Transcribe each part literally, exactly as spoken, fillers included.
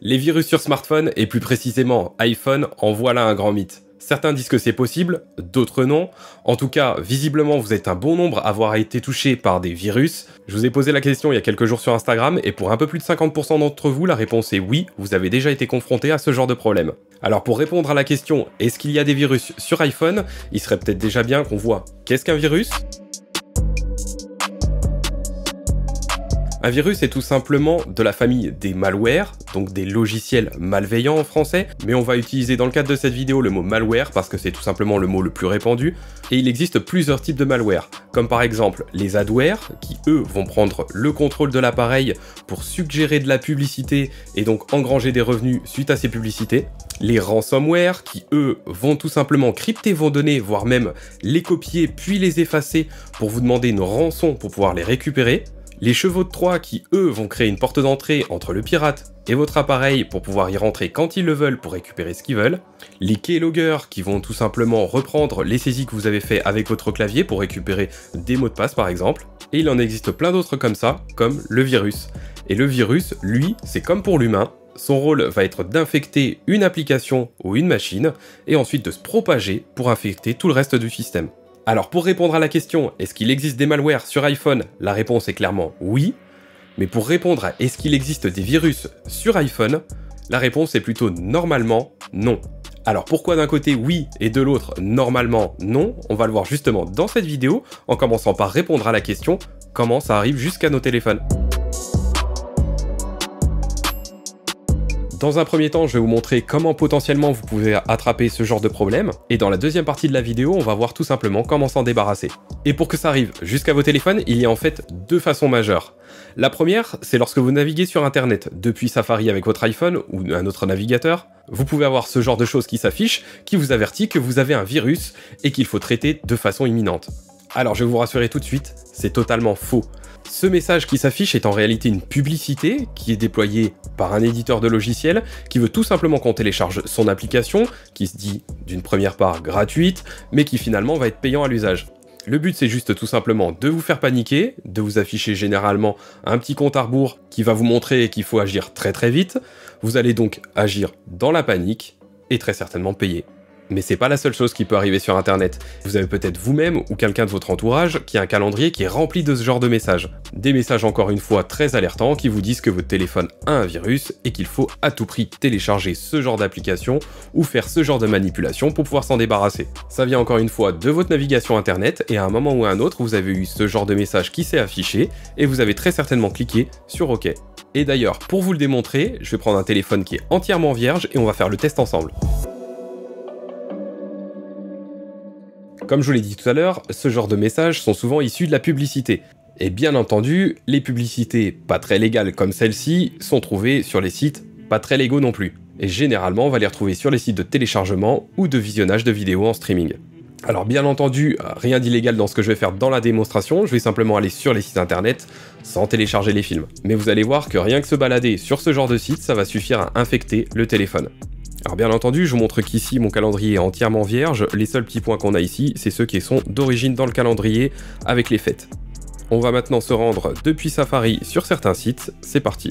Les virus sur smartphone, et plus précisément iPhone, en voilà un grand mythe. Certains disent que c'est possible, d'autres non. En tout cas, visiblement, vous êtes un bon nombre à avoir été touché par des virus. Je vous ai posé la question il y a quelques jours sur Instagram, et pour un peu plus de cinquante pour cent d'entre vous, la réponse est oui, vous avez déjà été confronté à ce genre de problème. Alors pour répondre à la question, est-ce qu'il y a des virus sur iPhone, il serait peut-être déjà bien qu'on voit qu'est-ce qu'un virus ? Un virus est tout simplement de la famille des malwares, donc des logiciels malveillants en français, mais on va utiliser dans le cadre de cette vidéo le mot malware parce que c'est tout simplement le mot le plus répandu, et il existe plusieurs types de malware, comme par exemple les adware, qui eux vont prendre le contrôle de l'appareil pour suggérer de la publicité et donc engranger des revenus suite à ces publicités, les ransomware, qui eux vont tout simplement crypter vos données, voire même les copier puis les effacer pour vous demander une rançon pour pouvoir les récupérer, les chevaux de Troie qui, eux, vont créer une porte d'entrée entre le pirate et votre appareil pour pouvoir y rentrer quand ils le veulent pour récupérer ce qu'ils veulent, les keyloggers qui vont tout simplement reprendre les saisies que vous avez fait avec votre clavier pour récupérer des mots de passe par exemple, et il en existe plein d'autres comme ça, comme le virus. Et le virus, lui, c'est comme pour l'humain, son rôle va être d'infecter une application ou une machine, et ensuite de se propager pour infecter tout le reste du système. Alors pour répondre à la question, est-ce qu'il existe des malwares sur iPhone? La réponse est clairement oui. Mais pour répondre à est-ce qu'il existe des virus sur iPhone? La réponse est plutôt normalement non. Alors pourquoi d'un côté oui et de l'autre normalement non? On va le voir justement dans cette vidéo, en commençant par répondre à la question comment ça arrive jusqu'à nos téléphones. Dans un premier temps, je vais vous montrer comment potentiellement vous pouvez attraper ce genre de problème, et dans la deuxième partie de la vidéo, on va voir tout simplement comment s'en débarrasser. Et pour que ça arrive jusqu'à vos téléphones, il y a en fait deux façons majeures. La première, c'est lorsque vous naviguez sur internet, depuis Safari avec votre iPhone ou un autre navigateur, vous pouvez avoir ce genre de choses qui s'affichent, qui vous avertit que vous avez un virus et qu'il faut traiter de façon imminente. Alors je vais vous rassurer tout de suite, c'est totalement faux. Ce message qui s'affiche est en réalité une publicité qui est déployée par un éditeur de logiciel qui veut tout simplement qu'on télécharge son application, qui se dit d'une première part gratuite, mais qui finalement va être payant à l'usage. Le but c'est juste tout simplement de vous faire paniquer, de vous afficher généralement un petit compte à rebours qui va vous montrer qu'il faut agir très très vite. Vous allez donc agir dans la panique et très certainement payer. Mais c'est pas la seule chose qui peut arriver sur internet. Vous avez peut-être vous-même ou quelqu'un de votre entourage qui a un calendrier qui est rempli de ce genre de messages. Des messages encore une fois très alertants qui vous disent que votre téléphone a un virus et qu'il faut à tout prix télécharger ce genre d'application ou faire ce genre de manipulation pour pouvoir s'en débarrasser. Ça vient encore une fois de votre navigation internet et à un moment ou à un autre vous avez eu ce genre de message qui s'est affiché et vous avez très certainement cliqué sur OK. Et d'ailleurs, pour vous le démontrer, je vais prendre un téléphone qui est entièrement vierge et on va faire le test ensemble. Comme je vous l'ai dit tout à l'heure, ce genre de messages sont souvent issus de la publicité. Et bien entendu, les publicités pas très légales comme celle-ci sont trouvées sur les sites pas très légaux non plus. Et généralement, on va les retrouver sur les sites de téléchargement ou de visionnage de vidéos en streaming. Alors bien entendu, rien d'illégal dans ce que je vais faire dans la démonstration, je vais simplement aller sur les sites internet sans télécharger les films. Mais vous allez voir que rien que se balader sur ce genre de site, ça va suffire à infecter le téléphone. Alors bien entendu, je vous montre qu'ici mon calendrier est entièrement vierge, les seuls petits points qu'on a ici, c'est ceux qui sont d'origine dans le calendrier avec les fêtes. On va maintenant se rendre depuis Safari sur certains sites, c'est parti.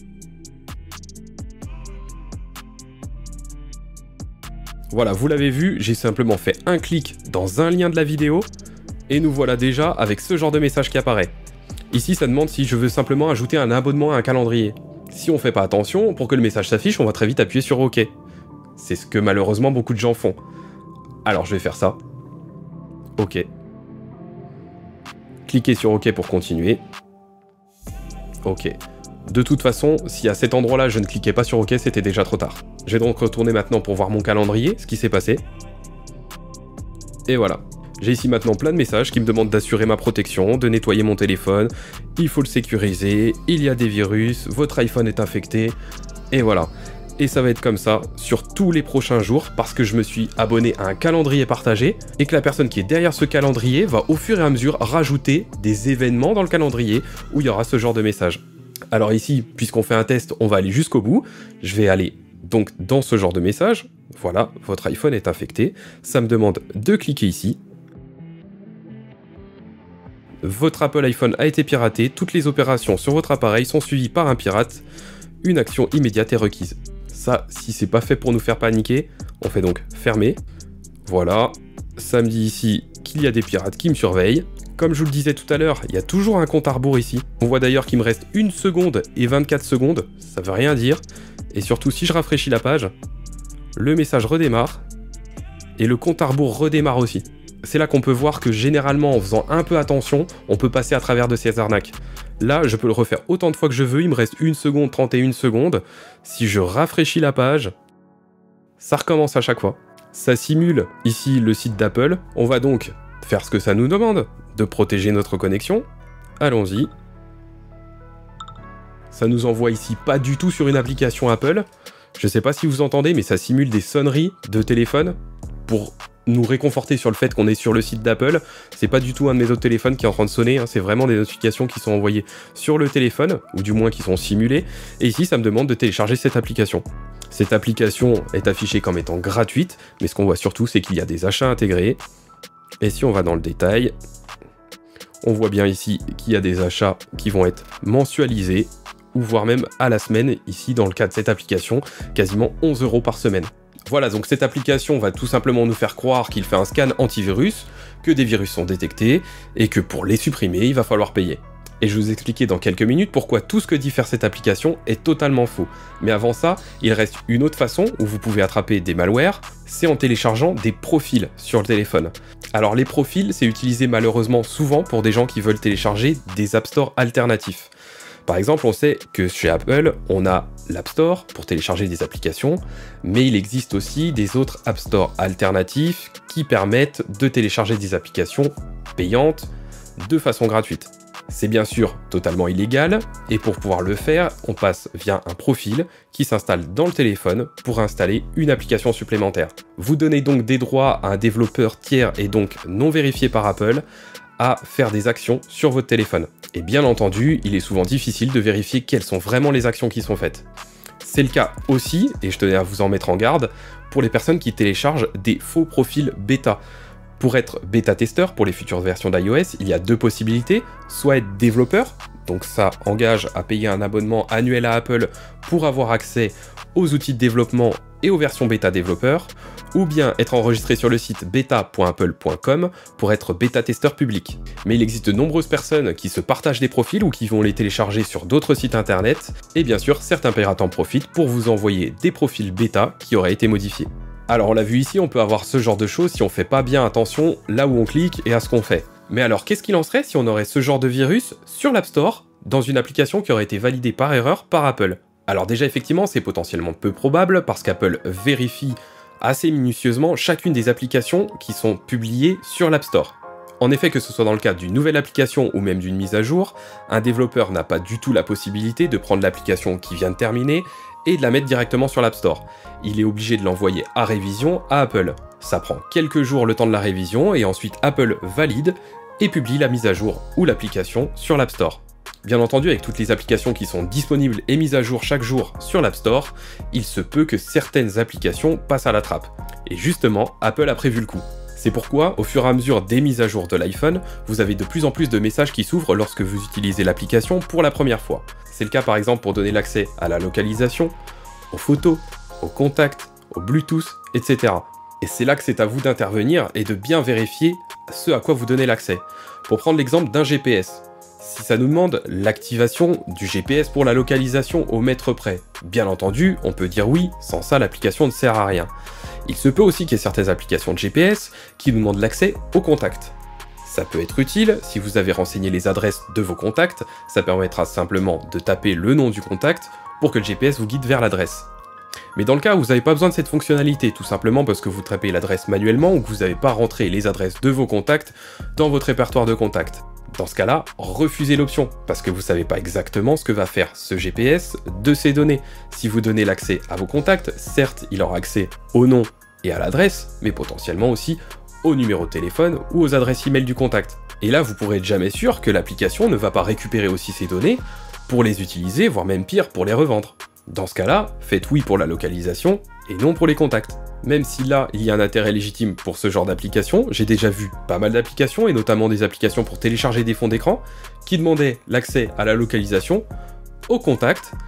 Voilà, vous l'avez vu, j'ai simplement fait un clic dans un lien de la vidéo, et nous voilà déjà avec ce genre de message qui apparaît. Ici, ça demande si je veux simplement ajouter un abonnement à un calendrier. Si on fait pas attention, pour que le message s'affiche, on va très vite appuyer sur OK. C'est ce que malheureusement beaucoup de gens font. Alors je vais faire ça. OK. Cliquez sur OK pour continuer. OK. De toute façon, si à cet endroit-là je ne cliquais pas sur OK, c'était déjà trop tard. Je vais donc retourner maintenant pour voir mon calendrier, ce qui s'est passé. Et voilà. J'ai ici maintenant plein de messages qui me demandent d'assurer ma protection, de nettoyer mon téléphone, il faut le sécuriser, il y a des virus, votre iPhone est infecté, et voilà. Et ça va être comme ça sur tous les prochains jours parce que je me suis abonné à un calendrier partagé et que la personne qui est derrière ce calendrier va au fur et à mesure rajouter des événements dans le calendrier où il y aura ce genre de message. Alors ici, puisqu'on fait un test, on va aller jusqu'au bout. Je vais aller donc dans ce genre de message. Voilà, votre iPhone est infecté. Ça me demande de cliquer ici. Votre Apple iPhone a été piraté, toutes les opérations sur votre appareil sont suivies par un pirate. une action immédiate est requise. Ça, si c'est pas fait pour nous faire paniquer, on fait donc fermer. Voilà, ça me dit ici qu'il y a des pirates qui me surveillent. Comme je vous le disais tout à l'heure, il y a toujours un compte à rebours ici. On voit d'ailleurs qu'il me reste une seconde et vingt-quatre secondes, ça veut rien dire. Et surtout, si je rafraîchis la page, le message redémarre et le compte à rebours redémarre aussi. C'est là qu'on peut voir que généralement, en faisant un peu attention, on peut passer à travers de ces arnaques. Là, je peux le refaire autant de fois que je veux, il me reste une seconde, trente et une secondes. Si je rafraîchis la page, ça recommence à chaque fois. Ça simule ici le site d'Apple. On va donc faire ce que ça nous demande, de protéger notre connexion. Allons-y. Ça nous envoie ici pas du tout sur une application Apple. Je sais pas si vous entendez, mais ça simule des sonneries de téléphone pour nous réconforter sur le fait qu'on est sur le site d'Apple. C'est pas du tout un de mes autres téléphones qui est en train de sonner, hein. C'est vraiment des notifications qui sont envoyées sur le téléphone, ou du moins qui sont simulées. Et ici, ça me demande de télécharger cette application. Cette application est affichée comme étant gratuite, mais ce qu'on voit surtout, c'est qu'il y a des achats intégrés. Et si on va dans le détail, on voit bien ici qu'il y a des achats qui vont être mensualisés, ou voire même à la semaine, ici dans le cas de cette application, quasiment onze euros par semaine. Voilà, donc cette application va tout simplement nous faire croire qu'il fait un scan antivirus, que des virus sont détectés, et que pour les supprimer, il va falloir payer. Et je vais vous expliquer dans quelques minutes pourquoi tout ce que dit faire cette application est totalement faux. Mais avant ça, il reste une autre façon où vous pouvez attraper des malwares, c'est en téléchargeant des profils sur le téléphone. Alors les profils, c'est utilisé malheureusement souvent pour des gens qui veulent télécharger des App Store alternatifs. Par exemple, on sait que chez Apple, on a l'App Store pour télécharger des applications, mais il existe aussi des autres App Store alternatifs qui permettent de télécharger des applications payantes de façon gratuite. C'est bien sûr totalement illégal, et pour pouvoir le faire, on passe via un profil qui s'installe dans le téléphone pour installer une application supplémentaire. Vous donnez donc des droits à un développeur tiers et donc non vérifié par Apple à faire des actions sur votre téléphone. Et bien entendu, il est souvent difficile de vérifier quelles sont vraiment les actions qui sont faites. C'est le cas aussi, et je tenais à vous en mettre en garde, pour les personnes qui téléchargent des faux profils bêta. Pour être bêta-testeur pour les futures versions d'iOS, il y a deux possibilités, soit être développeur, donc ça engage à payer un abonnement annuel à Apple pour avoir accès aux outils de développement et aux versions bêta développeurs, ou bien être enregistré sur le site bêta point apple point com pour être bêta-testeur public. Mais il existe de nombreuses personnes qui se partagent des profils ou qui vont les télécharger sur d'autres sites internet, et bien sûr certains pirates en profitent pour vous envoyer des profils bêta qui auraient été modifiés. Alors on l'a vu ici, on peut avoir ce genre de choses si on fait pas bien attention là où on clique et à ce qu'on fait. Mais alors qu'est-ce qu'il en serait si on aurait ce genre de virus sur l'App Store dans une application qui aurait été validée par erreur par Apple? Alors déjà effectivement c'est potentiellement peu probable parce qu'Apple vérifie assez minutieusement chacune des applications qui sont publiées sur l'App Store. En effet, que ce soit dans le cadre d'une nouvelle application ou même d'une mise à jour, un développeur n'a pas du tout la possibilité de prendre l'application qui vient de terminer et de la mettre directement sur l'App Store. Il est obligé de l'envoyer à révision à Apple. Ça prend quelques jours le temps de la révision et ensuite Apple valide et publie la mise à jour ou l'application sur l'App Store. Bien entendu, avec toutes les applications qui sont disponibles et mises à jour chaque jour sur l'App Store, il se peut que certaines applications passent à la trappe. Et justement, Apple a prévu le coup. C'est pourquoi, au fur et à mesure des mises à jour de l'iPhone, vous avez de plus en plus de messages qui s'ouvrent lorsque vous utilisez l'application pour la première fois. C'est le cas par exemple pour donner l'accès à la localisation, aux photos, aux contacts, au Bluetooth, et cetera. Et c'est là que c'est à vous d'intervenir et de bien vérifier ce à quoi vous donnez l'accès. Pour prendre l'exemple d'un G P S. Si ça nous demande l'activation du G P S pour la localisation au mètre près, bien entendu, on peut dire oui, sans ça l'application ne sert à rien. Il se peut aussi qu'il y ait certaines applications de G P S qui nous demandent l'accès aux contacts. Ça peut être utile, si vous avez renseigné les adresses de vos contacts, ça permettra simplement de taper le nom du contact pour que le G P S vous guide vers l'adresse. Mais dans le cas où vous n'avez pas besoin de cette fonctionnalité, tout simplement parce que vous tapez l'adresse manuellement ou que vous n'avez pas rentré les adresses de vos contacts dans votre répertoire de contacts. Dans ce cas-là, refusez l'option, parce que vous ne savez pas exactement ce que va faire ce G P S de ces données. Si vous donnez l'accès à vos contacts, certes, il aura accès au nom et à l'adresse, mais potentiellement aussi au numéro de téléphone ou aux adresses email du contact. Et là, vous pourrez être jamais sûr que l'application ne va pas récupérer aussi ces données pour les utiliser, voire même pire, pour les revendre. Dans ce cas-là, faites oui pour la localisation et non pour les contacts. Même si là, il y a un intérêt légitime pour ce genre d'application, j'ai déjà vu pas mal d'applications, et notamment des applications pour télécharger des fonds d'écran, qui demandaient l'accès à la localisation, aux contacts,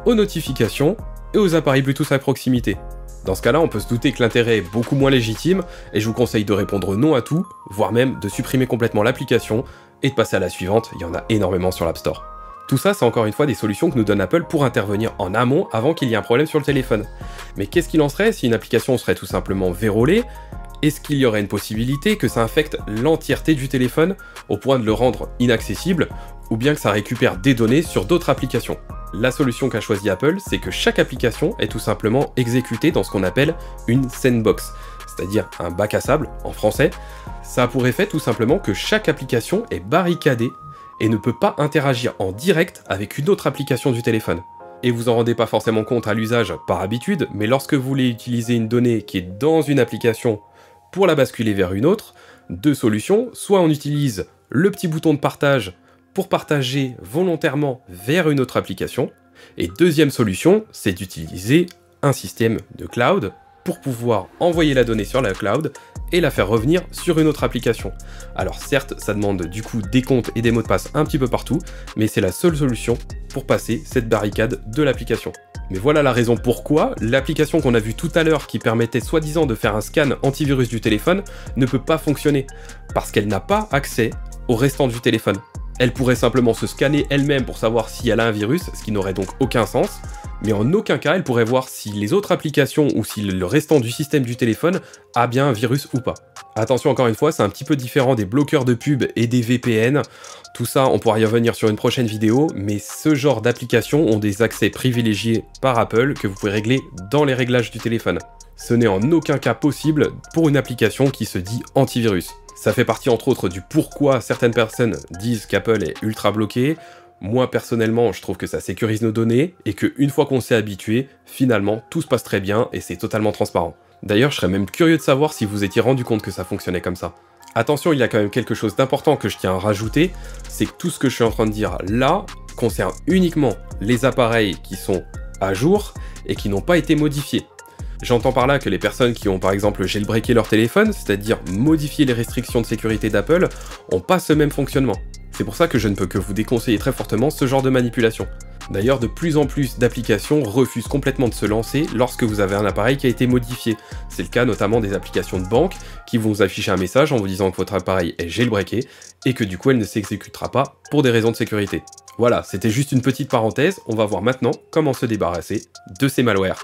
aux notifications et aux appareils Bluetooth à proximité. Dans ce cas-là, on peut se douter que l'intérêt est beaucoup moins légitime, et je vous conseille de répondre non à tout, voire même de supprimer complètement l'application, et de passer à la suivante, il y en a énormément sur l'App Store. Tout ça, c'est encore une fois des solutions que nous donne Apple pour intervenir en amont avant qu'il y ait un problème sur le téléphone. Mais qu'est-ce qu'il en serait si une application serait tout simplement vérolée? Est-ce qu'il y aurait une possibilité que ça infecte l'entièreté du téléphone au point de le rendre inaccessible, ou bien que ça récupère des données sur d'autres applications? La solution qu'a choisi Apple, c'est que chaque application est tout simplement exécutée dans ce qu'on appelle une sandbox, c'est-à-dire un bac à sable en français. Ça a pour effet tout simplement que chaque application est barricadée et ne peut pas interagir en direct avec une autre application du téléphone. Et vous en rendez pas forcément compte à l'usage par habitude, mais lorsque vous voulez utiliser une donnée qui est dans une application pour la basculer vers une autre, deux solutions, soit on utilise le petit bouton de partage pour partager volontairement vers une autre application, et deuxième solution, c'est d'utiliser un système de cloud pour pouvoir envoyer la donnée sur la cloud et la faire revenir sur une autre application. Alors certes, ça demande du coup des comptes et des mots de passe un petit peu partout, mais c'est la seule solution pour passer cette barricade de l'application. Mais voilà la raison pourquoi l'application qu'on a vue tout à l'heure qui permettait soi-disant de faire un scan antivirus du téléphone ne peut pas fonctionner, parce qu'elle n'a pas accès au restant du téléphone. Elle pourrait simplement se scanner elle-même pour savoir si elle a un virus, ce qui n'aurait donc aucun sens, mais en aucun cas elle pourrait voir si les autres applications ou si le restant du système du téléphone a bien un virus ou pas. Attention, encore une fois, c'est un petit peu différent des bloqueurs de pub et des V P N. Tout ça, on pourra y revenir sur une prochaine vidéo, mais ce genre d'applications ont des accès privilégiés par Apple que vous pouvez régler dans les réglages du téléphone. Ce n'est en aucun cas possible pour une application qui se dit antivirus. Ça fait partie entre autres du pourquoi certaines personnes disent qu'Apple est ultra bloqué. Moi personnellement, je trouve que ça sécurise nos données et qu'une fois qu'on s'est habitué, finalement tout se passe très bien et c'est totalement transparent. D'ailleurs, je serais même curieux de savoir si vous étiez rendu compte que ça fonctionnait comme ça. Attention, il y a quand même quelque chose d'important que je tiens à rajouter, c'est que tout ce que je suis en train de dire là concerne uniquement les appareils qui sont à jour et qui n'ont pas été modifiés. J'entends par là que les personnes qui ont par exemple jailbreaké leur téléphone, c'est-à-dire modifié les restrictions de sécurité d'Apple, n'ont pas ce même fonctionnement. C'est pour ça que je ne peux que vous déconseiller très fortement ce genre de manipulation. D'ailleurs, de plus en plus d'applications refusent complètement de se lancer lorsque vous avez un appareil qui a été modifié. C'est le cas notamment des applications de banque qui vont vous afficher un message en vous disant que votre appareil est jailbreaké et que du coup elle ne s'exécutera pas pour des raisons de sécurité. Voilà, c'était juste une petite parenthèse, on va voir maintenant comment se débarrasser de ces malwares.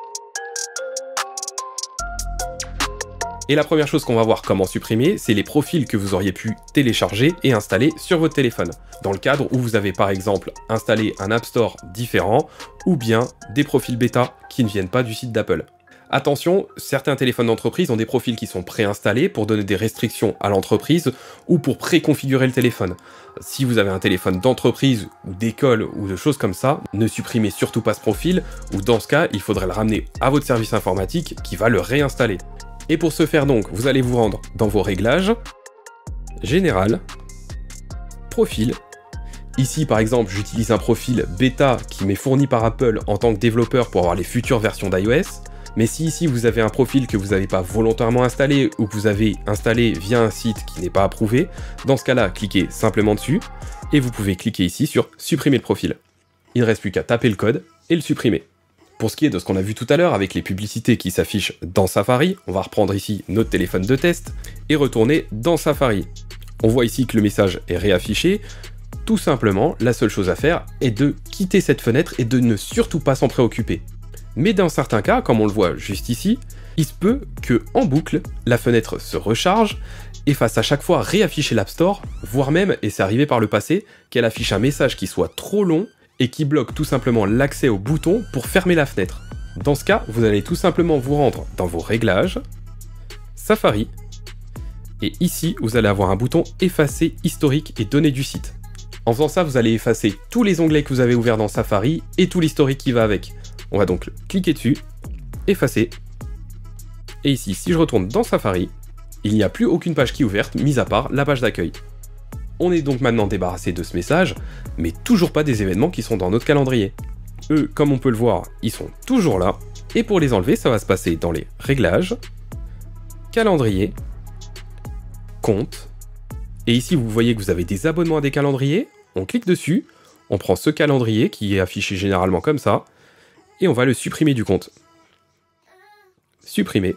Et la première chose qu'on va voir comment supprimer, c'est les profils que vous auriez pu télécharger et installer sur votre téléphone, dans le cadre où vous avez par exemple installé un App Store différent, ou bien des profils bêta qui ne viennent pas du site d'Apple. Attention, certains téléphones d'entreprise ont des profils qui sont préinstallés pour donner des restrictions à l'entreprise ou pour préconfigurer le téléphone. Si vous avez un téléphone d'entreprise ou d'école ou de choses comme ça, ne supprimez surtout pas ce profil, ou dans ce cas, il faudrait le ramener à votre service informatique qui va le réinstaller. Et pour ce faire donc, vous allez vous rendre dans vos réglages, Général, Profil. Ici par exemple, j'utilise un profil bêta qui m'est fourni par Apple en tant que développeur pour avoir les futures versions d'iOS. Mais si ici vous avez un profil que vous n'avez pas volontairement installé ou que vous avez installé via un site qui n'est pas approuvé, dans ce cas-là, cliquez simplement dessus et vous pouvez cliquer ici sur supprimer le profil. Il ne reste plus qu'à taper le code et le supprimer. Pour ce qui est de ce qu'on a vu tout à l'heure avec les publicités qui s'affichent dans Safari, on va reprendre ici notre téléphone de test et retourner dans Safari. On voit ici que le message est réaffiché. Tout simplement, la seule chose à faire est de quitter cette fenêtre et de ne surtout pas s'en préoccuper. Mais dans certains cas, comme on le voit juste ici, il se peut que en boucle, la fenêtre se recharge et fasse à chaque fois réafficher l'App Store, voire même, et c'est arrivé par le passé, qu'elle affiche un message qui soit trop long et qui bloque tout simplement l'accès au bouton pour fermer la fenêtre. Dans ce cas, vous allez tout simplement vous rendre dans vos réglages, Safari, et ici, vous allez avoir un bouton effacer historique et données du site. En faisant ça, vous allez effacer tous les onglets que vous avez ouverts dans Safari et tout l'historique qui va avec. On va donc cliquer dessus, effacer, et ici, si je retourne dans Safari, il n'y a plus aucune page qui est ouverte, mis à part la page d'accueil. On est donc maintenant débarrassé de ce message, mais toujours pas des événements qui sont dans notre calendrier. Eux, comme on peut le voir, ils sont toujours là, et pour les enlever, ça va se passer dans les réglages, calendrier, compte, et ici vous voyez que vous avez des abonnements à des calendriers, on clique dessus, on prend ce calendrier qui est affiché généralement comme ça, et on va le supprimer du compte. Supprimer.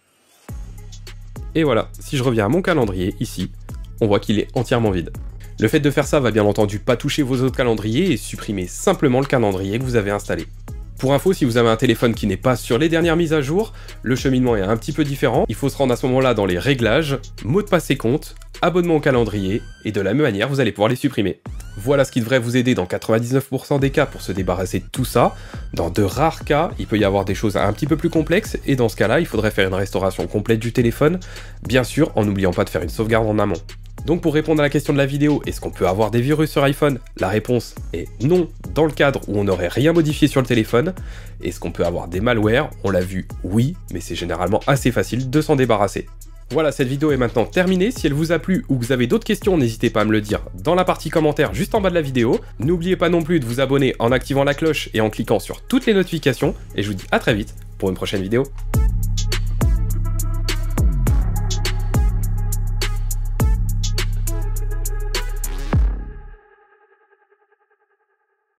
Et voilà, si je reviens à mon calendrier, ici, on voit qu'il est entièrement vide. Le fait de faire ça va bien entendu pas toucher vos autres calendriers et supprimer simplement le calendrier que vous avez installé. Pour info, si vous avez un téléphone qui n'est pas sur les dernières mises à jour, le cheminement est un petit peu différent. Il faut se rendre à ce moment-là dans les réglages, mot de passe et compte, abonnement au calendrier, et de la même manière, vous allez pouvoir les supprimer. Voilà ce qui devrait vous aider dans quatre-vingt-dix-neuf pour cent des cas pour se débarrasser de tout ça. Dans de rares cas, il peut y avoir des choses un petit peu plus complexes, et dans ce cas-là, il faudrait faire une restauration complète du téléphone, bien sûr en n'oubliant pas de faire une sauvegarde en amont. Donc pour répondre à la question de la vidéo, est-ce qu'on peut avoir des virus sur iPhone? La réponse est non, dans le cadre où on n'aurait rien modifié sur le téléphone. Est-ce qu'on peut avoir des malwares? On l'a vu, oui, mais c'est généralement assez facile de s'en débarrasser. Voilà, cette vidéo est maintenant terminée. Si elle vous a plu ou que vous avez d'autres questions, n'hésitez pas à me le dire dans la partie commentaires juste en bas de la vidéo. N'oubliez pas non plus de vous abonner en activant la cloche et en cliquant sur toutes les notifications. Et je vous dis à très vite pour une prochaine vidéo.